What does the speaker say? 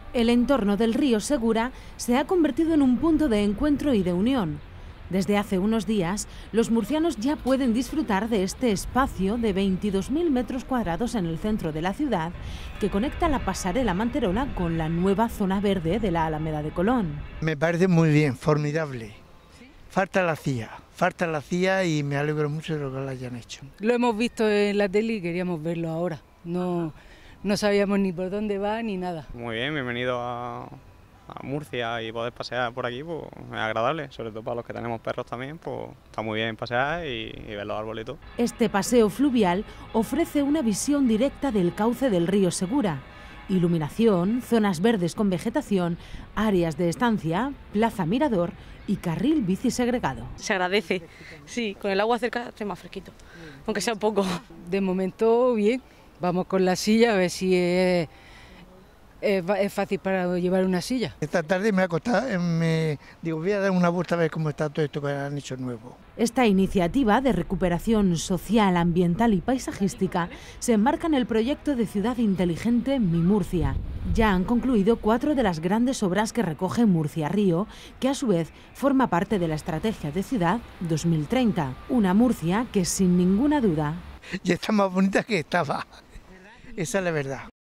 El entorno del río Segura se ha convertido en un punto de encuentro y de unión. Desde hace unos días, los murcianos ya pueden disfrutar de este espacio de 22.000 metros cuadrados en el centro de la ciudad, que conecta la pasarela Manterola con la nueva zona verde de la Alameda de Colón. Me parece muy bien, formidable. Falta la CIA y me alegro mucho de lo que la hayan hecho. Lo hemos visto en la tele y queríamos verlo ahora. No sabíamos ni por dónde va ni nada. Muy bien, bienvenido a Murcia, y poder pasear por aquí pues es agradable, sobre todo para los que tenemos perros también, pues está muy bien pasear y ver los arbolitos. Este paseo fluvial ofrece una visión directa del cauce del río Segura. Iluminación, zonas verdes con vegetación, áreas de estancia, plaza mirador y carril bici segregado. Se agradece, sí, con el agua cerca esté más fresquito, aunque sea un poco. De momento bien, vamos con la silla a ver si es fácil para llevar una silla. Esta tarde me ha costado, voy a dar una vuelta a ver cómo está todo esto que han hecho nuevo. Esta iniciativa de recuperación social, ambiental y paisajística se enmarca en el proyecto de Ciudad Inteligente Mi Murcia. Ya han concluido 4 de las grandes obras que recoge Murcia Río, que a su vez forma parte de la Estrategia de Ciudad 2030. Una Murcia que sin ninguna duda... Y está más bonita que estaba. Esa es la verdad.